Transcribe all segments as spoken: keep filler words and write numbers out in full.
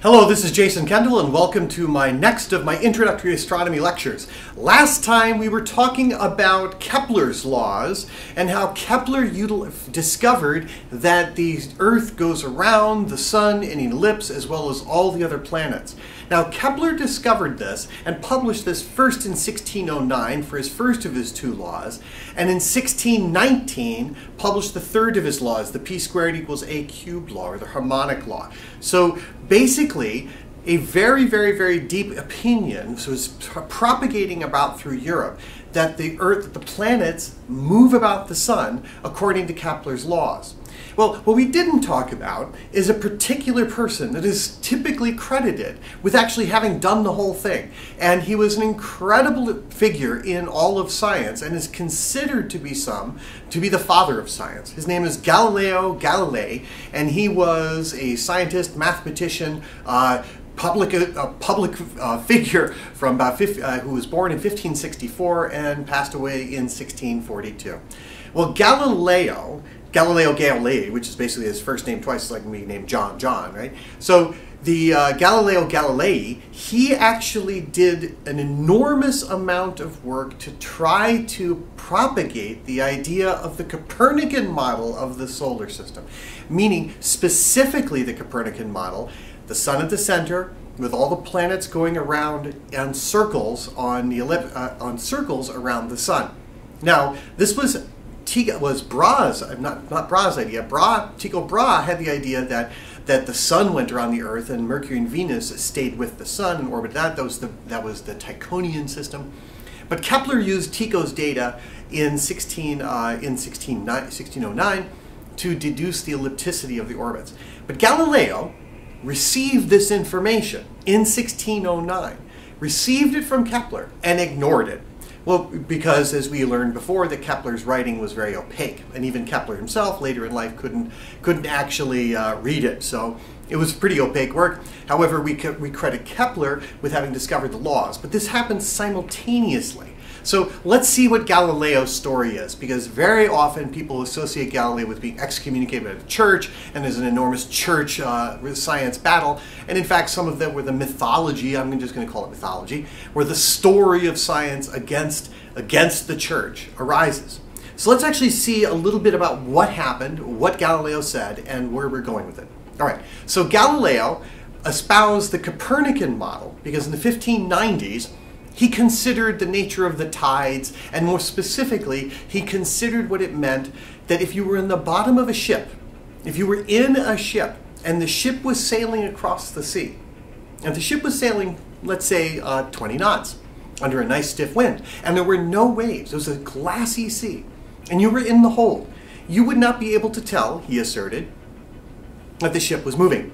Hello, this is Jason Kendall and welcome to my next of my introductory astronomy lectures. Last time we were talking about Kepler's laws and how Kepler discovered that the Earth goes around the Sun in an ellipse as well as all the other planets. Now Kepler discovered this and published this first in sixteen oh nine for his first of his two laws, and in sixteen nineteen published the third of his laws, the p squared equals a cubed law, or the harmonic law. So basically, a very, very, very deep opinion, so it's propagating about through Europe, that the Earth, that the planets move about the Sun according to Kepler's laws. Well, what we didn't talk about is a particular person that is typically credited with actually having done the whole thing. And he was an incredible figure in all of science and is considered to be some, to be the father of science. His name is Galileo Galilei, and he was a scientist, mathematician, uh, public, a public uh, figure from about uh, who was born in fifteen sixty-four and passed away in sixteen forty-two. Well, Galileo Galileo Galilei, which is basically his first name twice, like me named John, John, right? So the uh, Galileo Galilei, he actually did an enormous amount of work to try to propagate the idea of the Copernican model of the solar system, meaning specifically the Copernican model, the Sun at the center, with all the planets going around on circles on the ellip uh, on circles around the Sun. Now, this was was Brahe's, not, not Brahe's idea. Brahe, Tycho Brahe had the idea that, that the Sun went around the Earth and Mercury and Venus stayed with the Sun and orbited that. That was the, that was the Tychonian system. But Kepler used Tycho's data in, sixteen, uh, in sixteen oh nine to deduce the ellipticity of the orbits. But Galileo received this information in sixteen oh nine, received it from Kepler, and ignored it. Well, because as we learned before, that Kepler's writing was very opaque, and even Kepler himself later in life couldn't couldn't actually uh, read it. So it was pretty opaque work. However, we we credit Kepler with having discovered the laws, but this happened simultaneously. So let's see what Galileo's story is, because very often people associate Galileo with being excommunicated by the church, and there's an enormous church uh, science battle. And in fact, some of them were the mythology, I'm just going to call it mythology, where the story of science against, against the church arises. So let's actually see a little bit about what happened, what Galileo said, and where we're going with it. All right, so Galileo espoused the Copernican model, because in the fifteen nineties, he considered the nature of the tides, and more specifically, he considered what it meant that if you were in the bottom of a ship, if you were in a ship, and the ship was sailing across the sea, and the ship was sailing, let's say, uh, twenty knots, under a nice stiff wind, and there were no waves, it was a glassy sea, and you were in the hold, you would not be able to tell, he asserted, that the ship was moving.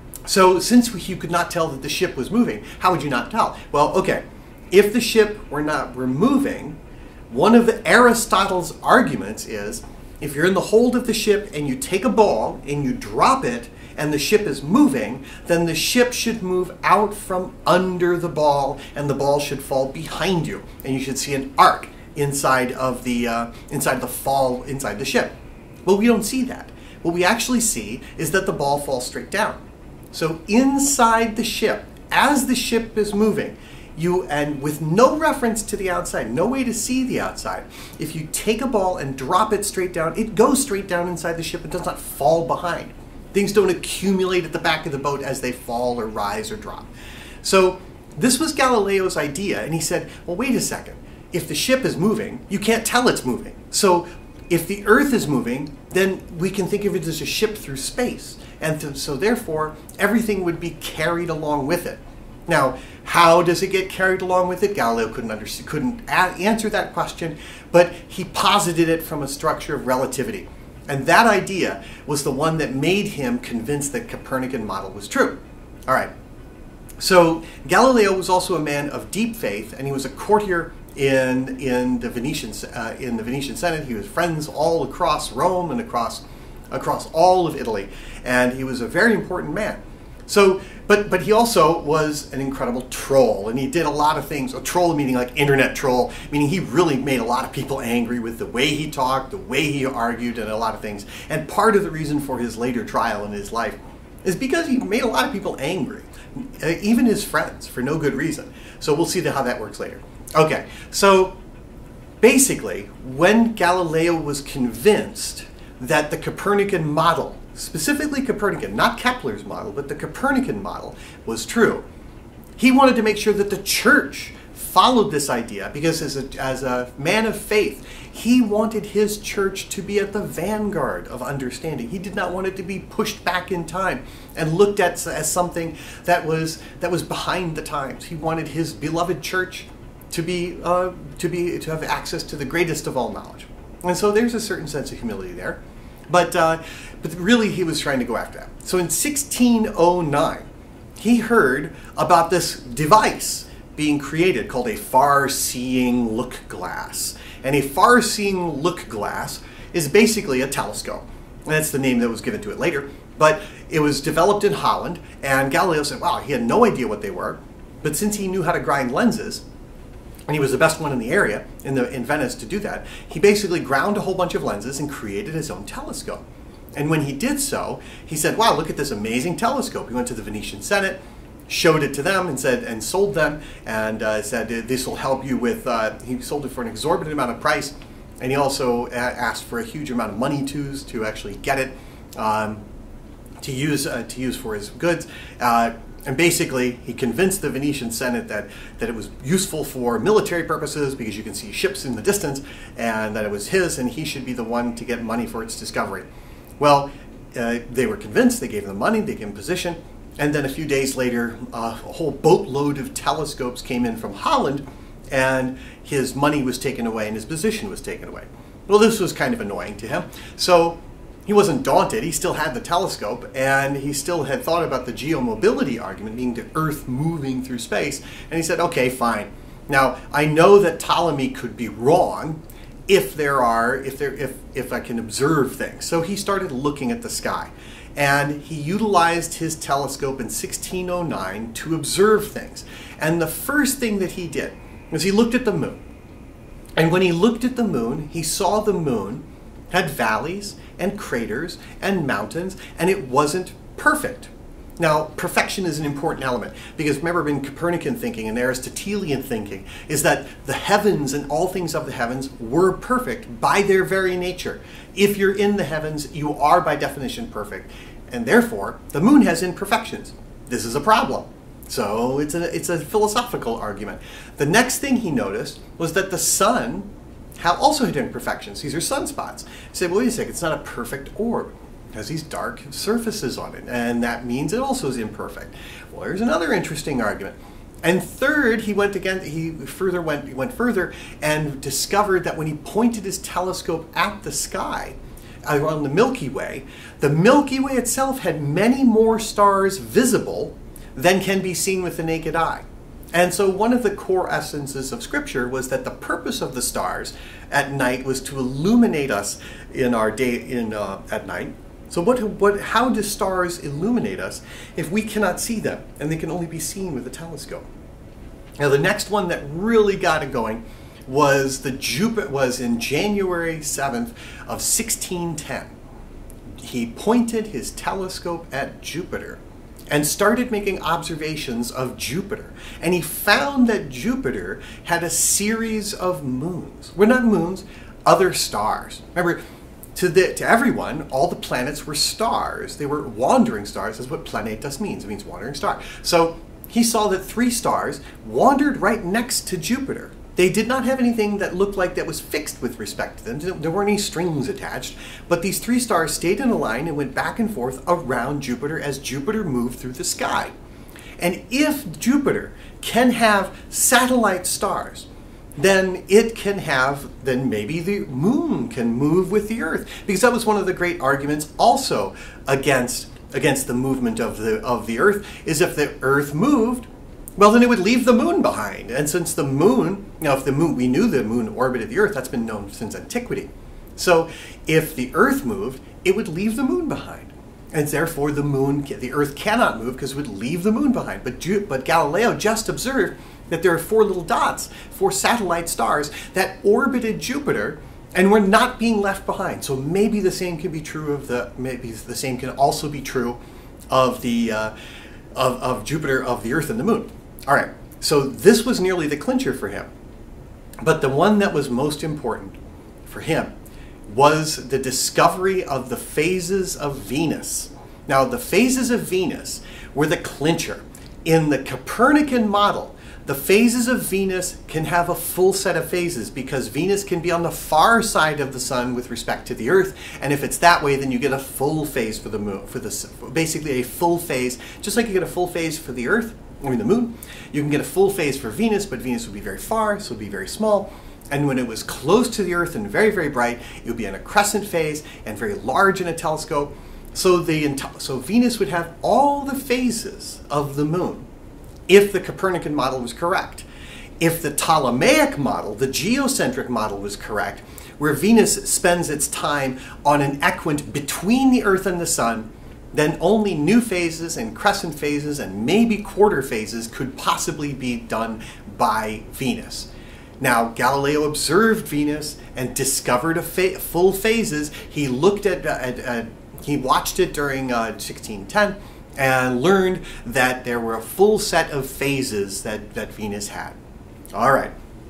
So since you could not tell that the ship was moving, how would you not tell? Well, okay. If the ship were not were moving, one of the Aristotle's arguments is, if you're in the hold of the ship and you take a ball and you drop it and the ship is moving, then the ship should move out from under the ball and the ball should fall behind you, and you should see an arc inside of the uh, inside the fall inside the ship. Well, we don't see that. What we actually see is that the ball falls straight down. So inside the ship, as the ship is moving, you, and with no reference to the outside, no way to see the outside, if you take a ball and drop it straight down, it goes straight down inside the ship. It does not fall behind. Things don't accumulate at the back of the boat as they fall or rise or drop. So this was Galileo's idea, and he said, well, wait a second. If the ship is moving, you can't tell it's moving. So if the Earth is moving, then we can think of it as a ship through space. And th so therefore, everything would be carried along with it. Now, how does it get carried along with it? Galileo couldn't, understand, couldn't answer that question, but he posited it from a structure of relativity. And that idea was the one that made him convinced that Copernican model was true. All right. So Galileo was also a man of deep faith, and he was a courtier in, in, the, Venetian, uh, in the Venetian Senate. He was friends all across Rome and across, across all of Italy, and he was a very important man. So, but, but he also was an incredible troll, and he did a lot of things. A troll meaning like internet troll, meaning he really made a lot of people angry with the way he talked, the way he argued, and a lot of things. And part of the reason for his later trial in his life is because he made a lot of people angry. uh, even his friends, for no good reason. So we'll see the, how that works later. Okay, so basically, when Galileo was convinced that the Copernican model, specifically Copernican, not Kepler's model, but the Copernican model was true, he wanted to make sure that the church followed this idea, because as a, as a man of faith, he wanted his church to be at the vanguard of understanding. He did not want it to be pushed back in time and looked at as something that was that was behind the times. He wanted his beloved church to be uh, to be to have access to the greatest of all knowledge. And so there's a certain sense of humility there, but uh, but really he was trying to go after that. So in sixteen oh nine, he heard about this device being created called a far-seeing look glass. And a far-seeing look glass is basically a telescope. And that's the name that was given to it later. But it was developed in Holland, and Galileo said, wow, he had no idea what they were. But since he knew how to grind lenses, and he was the best one in the area, in, the, in Venice to do that, he basically ground a whole bunch of lenses and created his own telescope. And when he did so, he said, wow, look at this amazing telescope. He went to the Venetian Senate, showed it to them and said, and sold them, and uh, said this will help you with. Uh, he sold it for an exorbitant amount of price, and he also asked for a huge amount of money to to actually get it um, to use uh, to use for his goods. Uh, and basically, he convinced the Venetian Senate that that it was useful for military purposes because you can see ships in the distance, and that it was his, and he should be the one to get money for its discovery. Well, uh, they were convinced. They gave him the money. They gave him position. And then a few days later, uh, a whole boatload of telescopes came in from Holland, and his money was taken away and his position was taken away. Well, this was kind of annoying to him. So he wasn't daunted. He still had the telescope, and he still had thought about the geomobility argument, being the Earth moving through space. And he said, okay, fine. Now, I know that Ptolemy could be wrong if there are, if there, if, if I can observe things. So he started looking at the sky. And he utilized his telescope in sixteen oh nine to observe things. And the first thing that he did was he looked at the moon. And when he looked at the moon, he saw the moon had valleys and craters and mountains, and it wasn't perfect. Now, perfection is an important element, because remember, in Copernican thinking and Aristotelian thinking is that the heavens and all things of the heavens were perfect by their very nature. If you're in the heavens, you are by definition perfect, and therefore the moon has imperfections. This is a problem. So it's a, it's a philosophical argument. The next thing he noticed was that the sun also had imperfections. These are sunspots. He said, well, wait a second, it's not a perfect orb. Has these dark surfaces on it, and that means it also is imperfect. Well, there's another interesting argument. And third, he went again. He further went. He went further and discovered that when he pointed his telescope at the sky, around the Milky Way, the Milky Way itself had many more stars visible than can be seen with the naked eye. And so one of the core essences of Scripture was that the purpose of the stars at night was to illuminate us in our day in uh, at night. So what, what, how do stars illuminate us if we cannot see them and they can only be seen with a telescope? Now the next one that really got it going was the Jupiter was in January seventh of sixteen ten. He pointed his telescope at Jupiter and started making observations of Jupiter. And he found that Jupiter had a series of moons. Well, not moons, other stars. Remember, To, the, to everyone, all the planets were stars. They were wandering stars. That's what planetas means. It means wandering star. So he saw that three stars wandered right next to Jupiter. They did not have anything that looked like that was fixed with respect to them. There weren't any strings attached. But these three stars stayed in a line and went back and forth around Jupiter as Jupiter moved through the sky. And if Jupiter can have satellite stars, then it can have, then maybe the moon can move with the Earth. Because that was one of the great arguments also against, against the movement of the, of the Earth, is if the Earth moved, well, then it would leave the moon behind. And since the moon, now if the moon, we knew the moon orbited the Earth, that's been known since antiquity. So if the Earth moved, it would leave the moon behind. And therefore the moon, the Earth cannot move because it would leave the moon behind. But, but Galileo just observed that there are four little dots, four satellite stars that orbited Jupiter and were not being left behind. So maybe the same can be true of the, maybe the same can also be true of the, uh, of, of Jupiter, of the Earth, and the Moon. All right, so this was nearly the clincher for him. But the one that was most important for him was the discovery of the phases of Venus. Now, the phases of Venus were the clincher. In the Copernican model, the phases of Venus can have a full set of phases because Venus can be on the far side of the sun with respect to the Earth, and if it's that way, then you get a full phase for the moon, for the basically a full phase, just like you get a full phase for the Earth, I mean the Moon. You can get a full phase for Venus, but Venus would be very far, so it would be very small. And when it was close to the Earth and very, very bright, it would be in a crescent phase and very large in a telescope. So the so Venus would have all the phases of the Moon, if the Copernican model was correct. If the Ptolemaic model, the geocentric model, was correct, where Venus spends its time on an equant between the Earth and the Sun, then only new phases and crescent phases and maybe quarter phases could possibly be done by Venus. Now, Galileo observed Venus and discovered a fa full phases. He looked at, at, at he watched it during uh, sixteen ten, and learned that there were a full set of phases that, that Venus had. All right.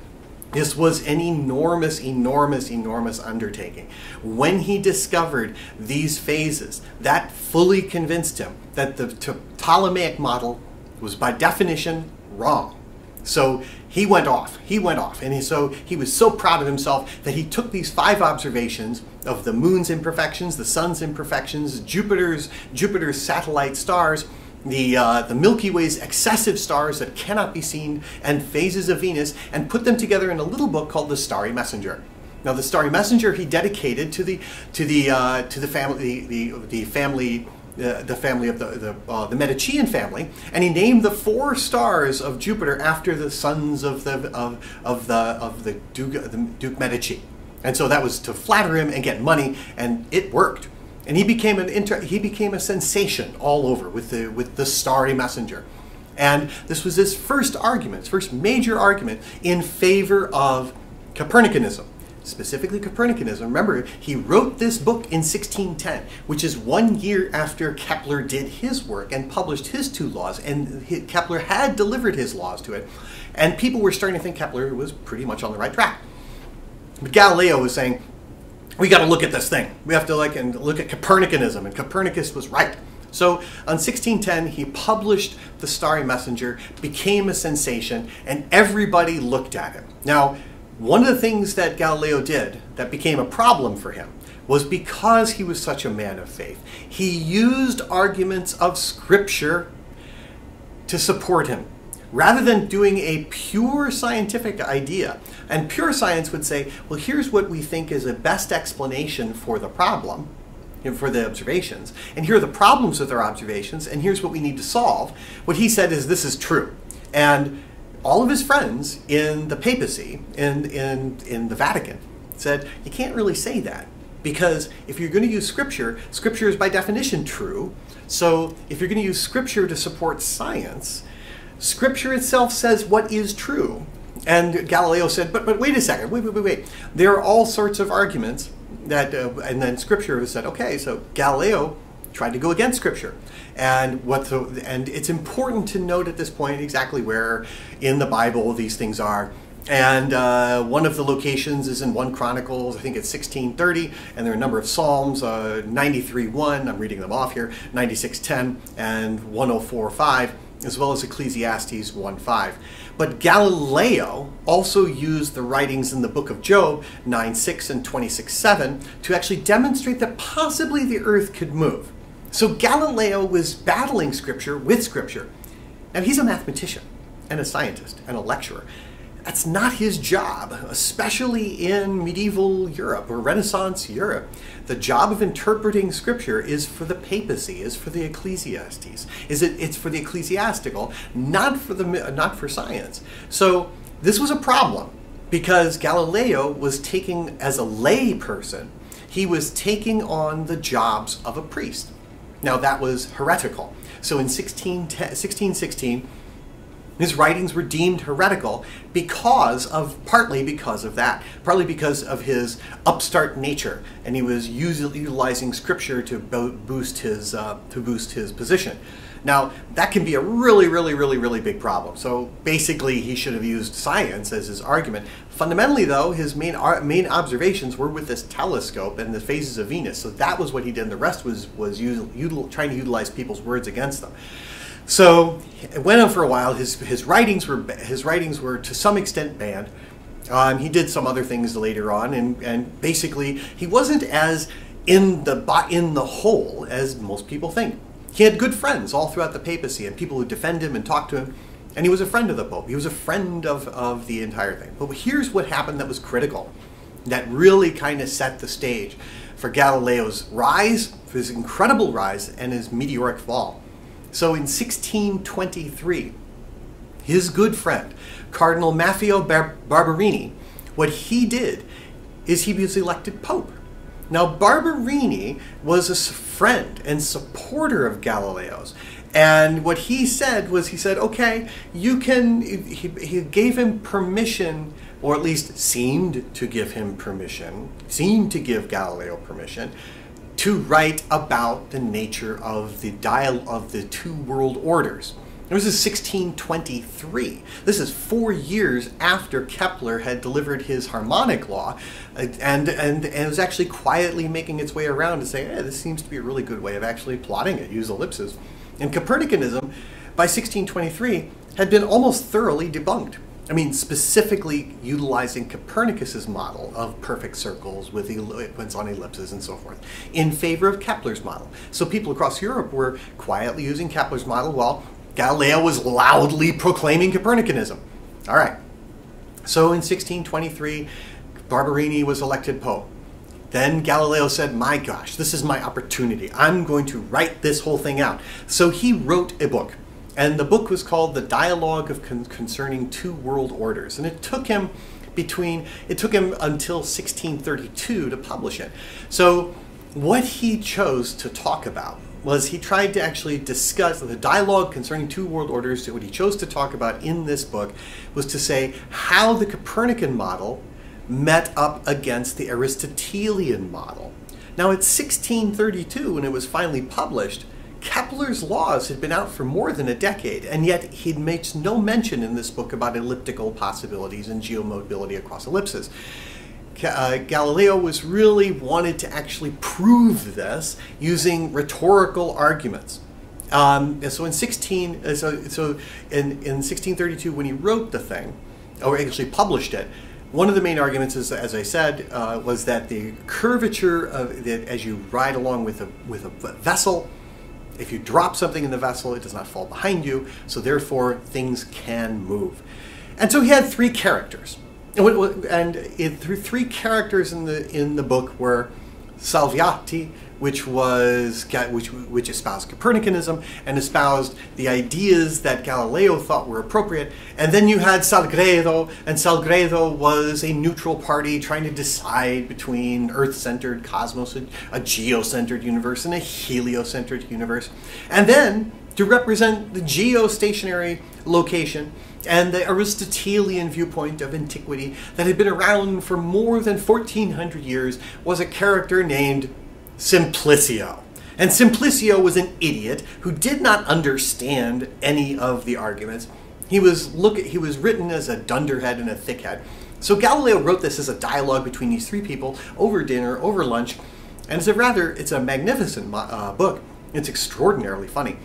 This was an enormous, enormous, enormous undertaking. When he discovered these phases, that fully convinced him that the Ptolemaic model was by definition wrong. So he went off, he went off, and he, so he was so proud of himself that he took these five observations of the Moon's imperfections, the Sun's imperfections, Jupiter's, Jupiter's satellite stars, the, uh, the Milky Way's excessive stars that cannot be seen, and phases of Venus, and put them together in a little book called The Starry Messenger. Now, The Starry Messenger he dedicated to the, to the, uh, to the family, the, the, the family Uh, the family of the the, uh, the Medicean family, and he named the four stars of Jupiter after the sons of the of, of the of the Duke, the Duke Medici, and so that was to flatter him and get money, and it worked, and he became an inter he became a sensation all over with the with the Starry Messenger, and this was his first argument, his first major argument in favor of Copernicanism. Specifically Copernicanism. Remember, he wrote this book in sixteen ten, which is one year after Kepler did his work and published his two laws, and he, Kepler had delivered his laws to it, and people were starting to think Kepler was pretty much on the right track. But Galileo was saying, we got to look at this thing. We have to like and look at Copernicanism, and Copernicus was right. So on sixteen ten, he published The Starry Messenger, became a sensation, and everybody looked at him. Now, one of the things that Galileo did that became a problem for him was because he was such a man of faith. He used arguments of Scripture to support him, rather than doing a pure scientific idea. And pure science would say, well, here's what we think is the best explanation for the problem, you know, for the observations, and here are the problems with our observations, and here's what we need to solve. What he said is, this is true. And all of his friends in the papacy, in, in, in the Vatican, said, you can't really say that, because if you're going to use Scripture, Scripture is by definition true. So if you're going to use Scripture to support science, Scripture itself says what is true. And Galileo said, but, but wait a second, wait, wait, wait, wait. There are all sorts of arguments that, uh, and then Scripture said, okay, so Galileo tried to go against Scripture. And what the, and it's important to note at this point exactly where in the Bible these things are. And uh, one of the locations is in First Chronicles, I think it's sixteen thirty, and there are a number of Psalms, uh, ninety-three one, I'm reading them off here, ninety-six ten, and one oh four five, as well as Ecclesiastes one five. But Galileo also used the writings in the book of Job, nine six and twenty-six seven, to actually demonstrate that possibly the earth could move. So Galileo was battling Scripture with Scripture. Now, he's a mathematician and a scientist and a lecturer. That's not his job, especially in medieval Europe or Renaissance Europe. The job of interpreting Scripture is for the papacy, is for the Ecclesiastes. Is it? It's for the ecclesiastical, not for the not for science. So this was a problem because Galileo was taking, as a lay person, he was taking on the jobs of a priest. Now, that was heretical. So in sixteen sixteen, his writings were deemed heretical because of, partly because of that, partly because of his upstart nature, and he was utilizing Scripture to boost his uh, to boost his position. Now, that can be a really, really, really, really big problem. So basically, he should have used science as his argument. Fundamentally, though, his main main observations were with this telescope and the phases of Venus. So that was what he did. And the rest was was util, util, trying to utilize people's words against them. So it went on for a while. His his writings were his writings were to some extent banned. Um, he did some other things later on, and and basically he wasn't as in the in the hole as most people think. He had good friends all throughout the papacy and people who defend him and talk to him. And he was a friend of the Pope. He was a friend of, of the entire thing. But here's what happened that was critical, that really kind of set the stage for Galileo's rise, for his incredible rise, and his meteoric fall. So in sixteen twenty-three, his good friend, Cardinal Maffeo Bar Barberini, what he did is he was elected Pope. Now, Barberini was a friend and supporter of Galileo's. And what he said was, he said, okay, you can, he, he gave him permission, or at least seemed to give him permission, seemed to give Galileo permission, to write about the nature of the dial of the two world orders. This is sixteen twenty-three. This is four years after Kepler had delivered his harmonic law, and, and, and it was actually quietly making its way around to say, hey, this seems to be a really good way of actually plotting it, use ellipses. And Copernicanism, by sixteen twenty-three, had been almost thoroughly debunked. I mean, specifically utilizing Copernicus's model of perfect circles with ellipses on ellipses and so forth, in favor of Kepler's model. So people across Europe were quietly using Kepler's model while Galileo was loudly proclaiming Copernicanism. All right. So in sixteen twenty-three, Barberini was elected Pope. Then Galileo said, my gosh, this is my opportunity. I'm going to write this whole thing out. So he wrote a book. And the book was called The Dialogue of Con Concerning Two World Orders. And it took him between, it took him until sixteen thirty-two to publish it. So what he chose to talk about was he tried to actually discuss the dialogue concerning two world orders. What he chose to talk about in this book was to say how the Copernican model met up against the Aristotelian model. Now, at sixteen thirty-two, when it was finally published, Kepler's laws had been out for more than a decade, and yet he makes no mention in this book about elliptical possibilities and geomobility across ellipses. Uh, Galileo was really wanted to actually prove this using rhetorical arguments. Um, and so in sixteen, uh, so, so in, in sixteen thirty-two, when he wrote the thing, or actually published it, one of the main arguments is, as I said, uh, was that the curvature of that as you ride along with a with a vessel, if you drop something in the vessel, it does not fall behind you, so therefore things can move. And so he had three characters. And it, through three characters in the in the book were Salviati, which was which which espoused Copernicanism and espoused the ideas that Galileo thought were appropriate, and then you had Salgredo, and Salgredo was a neutral party trying to decide between Earth-centered cosmos, a, a geocentric universe, and a heliocentric universe, and then to represent the geostationary location and the Aristotelian viewpoint of antiquity that had been around for more than fourteen hundred years was a character named Simplicio. And Simplicio was an idiot who did not understand any of the arguments. He was look he was written as a dunderhead and a thickhead. So Galileo wrote this as a dialogue between these three people over dinner, over lunch, and it's a rather it's a magnificent uh, book. It's extraordinarily funny.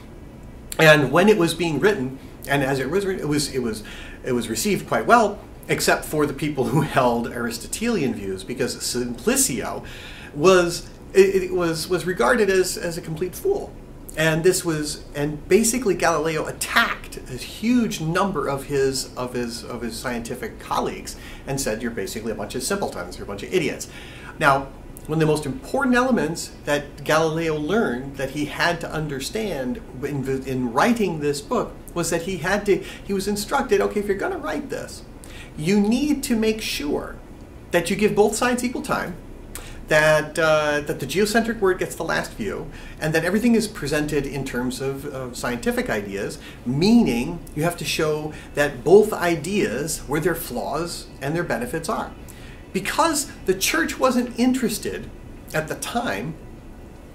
And when it was being written, and as it was, it was, it was, it was received quite well, except for the people who held Aristotelian views, because Simplicio was, it, it was, was regarded as, as a complete fool. And this was, and basically Galileo attacked a huge number of his, of his, of his scientific colleagues and said, you're basically a bunch of simpletons, you're a bunch of idiots. Now, one of the most important elements that Galileo learned that he had to understand in, in writing this book was that he had to, he was instructed, okay, if you're going to write this, you need to make sure that you give both sides equal time, that, uh, that the geocentric word gets the last view, and that everything is presented in terms of, of scientific ideas, meaning you have to show that both ideas, where their flaws and their benefits are. Because the church wasn't interested at the time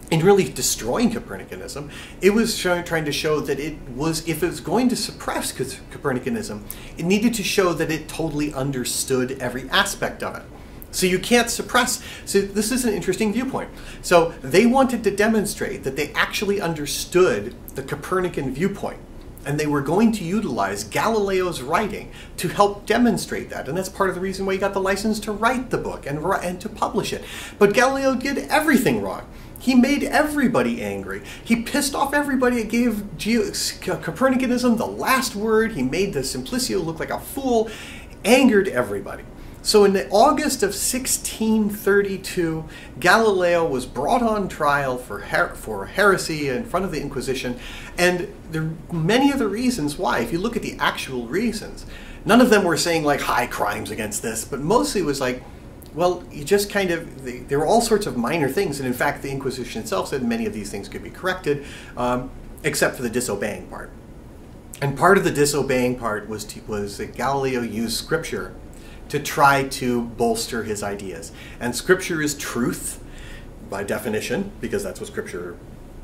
in really destroying Copernicanism. It was showing, trying to show that it was, if it was going to suppress Copernicanism, it needed to show that it totally understood every aspect of it. So you can't suppress. So this is an interesting viewpoint. So they wanted to demonstrate that they actually understood the Copernican viewpoint. And they were going to utilize Galileo's writing to help demonstrate that. And that's part of the reason why he got the license to write the book and, and to publish it. But Galileo did everything wrong. He made everybody angry. He pissed off everybody. It gave Geo Copernicanism the last word. He made the Simplicio look like a fool, angered everybody. So in the August of sixteen thirty-two, Galileo was brought on trial for, her for heresy in front of the Inquisition. And there are many of the reasons why. If you look at the actual reasons, none of them were saying like high crimes against this, but mostly it was like, well, you just kind of, they, there were all sorts of minor things. And in fact, the Inquisition itself said many of these things could be corrected, um, except for the disobeying part. And part of the disobeying part was, to, was that Galileo used scripture to try to bolster his ideas. And scripture is truth, by definition, because that's what scripture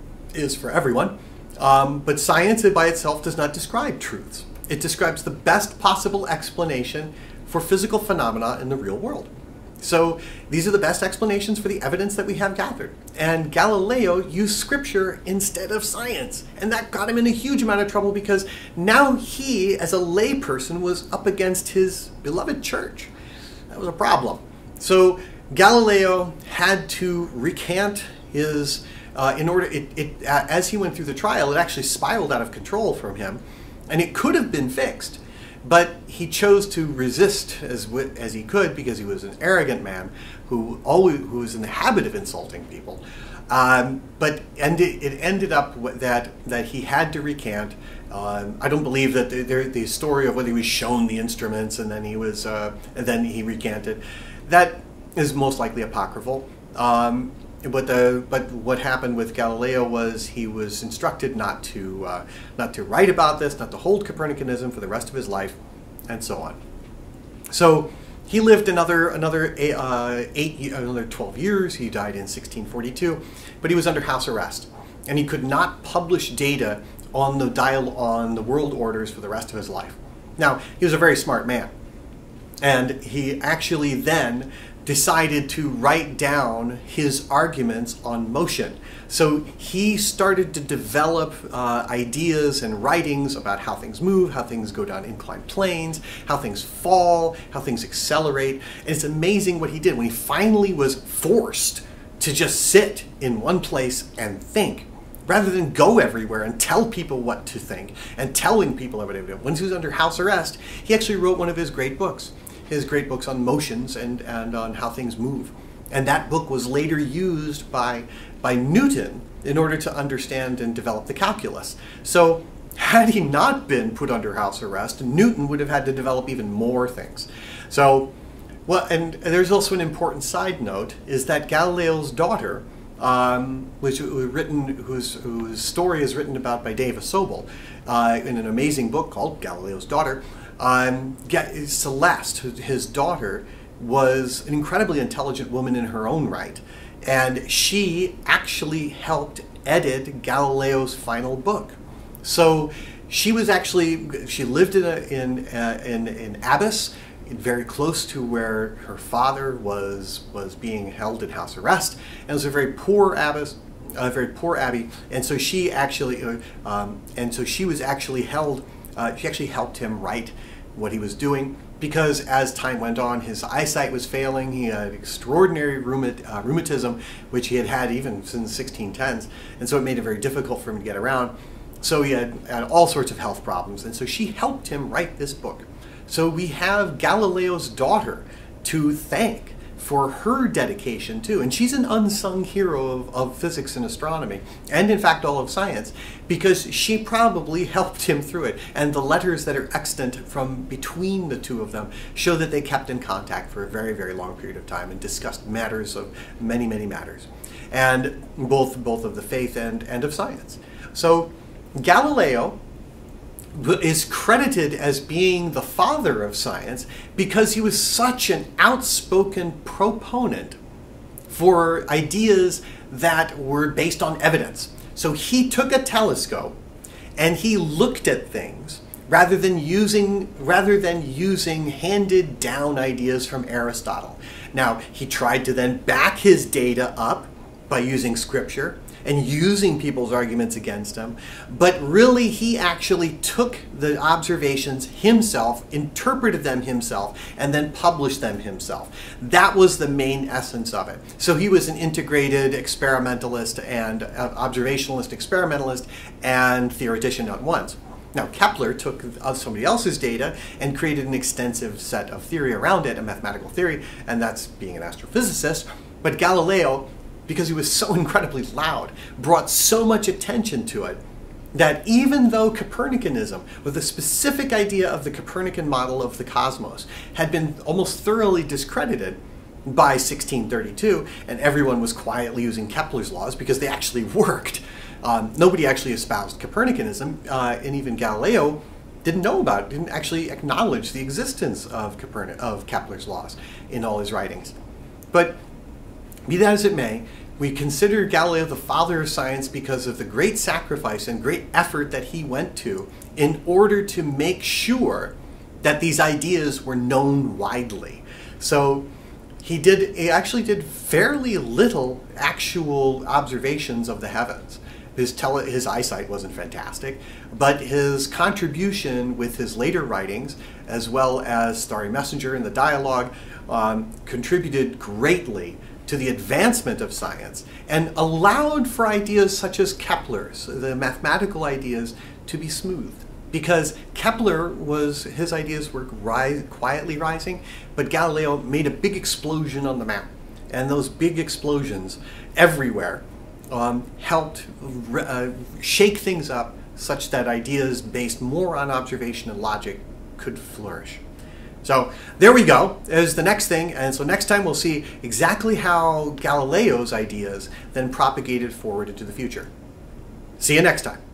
is for everyone. Um, but science by itself does not describe truths. It describes the best possible explanation for physical phenomena in the real world. So these are the best explanations for the evidence that we have gathered. And Galileo used scripture instead of science. And that got him in a huge amount of trouble because now he, as a layperson, was up against his beloved church. That was a problem. So Galileo had to recant his, uh, in order, it, it, uh, as he went through the trial, it actually spiraled out of control from him. And it could have been fixed. But he chose to resist as, as he could because he was an arrogant man who always who was in the habit of insulting people. Um, but and it, it ended up that that he had to recant. Um, I don't believe that the, the, the story of whether he was shown the instruments and then he was uh, and then he recanted. That is most likely apocryphal. Um, But the but what happened with Galileo was he was instructed not to uh, not to write about this, not to hold Copernicanism for the rest of his life, and so on. So he lived another another uh, eight another twelve years. He died in sixteen forty-two, but he was under house arrest, and he could not publish data on the dial on the world orders for the rest of his life. Now he was a very smart man, and he actually then decided to write down his arguments on motion. So he started to develop uh, ideas and writings about how things move, how things go down inclined planes, how things fall, how things accelerate. And it's amazing what he did when he finally was forced to just sit in one place and think, rather than go everywhere and tell people what to think and telling people everything. Once he was under house arrest, he actually wrote one of his great books. His great books on motions and, and on how things move. And that book was later used by, by Newton in order to understand and develop the calculus. So had he not been put under house arrest, Newton would have had to develop even more things. So, well, and there's also an important side note, is that Galileo's daughter, um, which was written, whose, whose story is written about by Dava Sobel uh, in an amazing book called Galileo's Daughter. Um, Celeste, his daughter, was an incredibly intelligent woman in her own right, and she actually helped edit Galileo's final book. So she was actually, she lived in, a, in, uh, in, in Abyss, very close to where her father was, was being held in house arrest, and it was a very poor Abyss, a very poor abbey, and so she actually, uh, um, and so she was actually held, uh, she actually helped him write what he was doing, because as time went on, his eyesight was failing. He had extraordinary rheumat, uh, rheumatism, which he had had even since the sixteen tens, and so it made it very difficult for him to get around. So he had, had all sorts of health problems, and so she helped him write this book. So we have Galileo's daughter to thank for her dedication too, and she's an unsung hero of, of physics and astronomy, and in fact all of science, because she probably helped him through it. And the letters that are extant from between the two of them show that they kept in contact for a very, very long period of time and discussed matters of many, many matters, and both both of the faith and and of science. So Galileo is credited as being the father of science because he was such an outspoken proponent for ideas that were based on evidence. So he took a telescope and he looked at things rather than using rather than using handed down ideas from Aristotle. Now, he tried to then back his data up by using scripture and using people's arguments against him, but really he actually took the observations himself, interpreted them himself, and then published them himself. That was the main essence of it. So he was an integrated experimentalist and uh, observationalist experimentalist and theoretician at once. Now, Kepler took somebody else's data and created an extensive set of theory around it, a mathematical theory, and that's being an astrophysicist. But Galileo, because he was so incredibly loud, brought so much attention to it that even though Copernicanism, with a specific idea of the Copernican model of the cosmos, had been almost thoroughly discredited by sixteen thirty-two, and everyone was quietly using Kepler's laws because they actually worked. Um, nobody actually espoused Copernicanism, uh, and even Galileo didn't know about it, didn't actually acknowledge the existence of, Copernic of Kepler's laws in all his writings. But be that as it may, we consider Galileo the father of science because of the great sacrifice and great effort that he went to in order to make sure that these ideas were known widely. So he did, he actually did fairly little actual observations of the heavens. His, tele, his eyesight wasn't fantastic, but his contribution with his later writings, as well as Starry Messenger and the Dialogue, um, contributed greatly to the advancement of science and allowed for ideas such as Kepler's, the mathematical ideas, to be smoothed. Because Kepler was, his ideas were rise, quietly rising, but Galileo made a big explosion on the map. And those big explosions everywhere um, helped uh, shake things up such that ideas based more on observation and logic could flourish. So there we go, is the next thing, and so next time we'll see exactly how Galileo's ideas then propagated forward into the future. See you next time.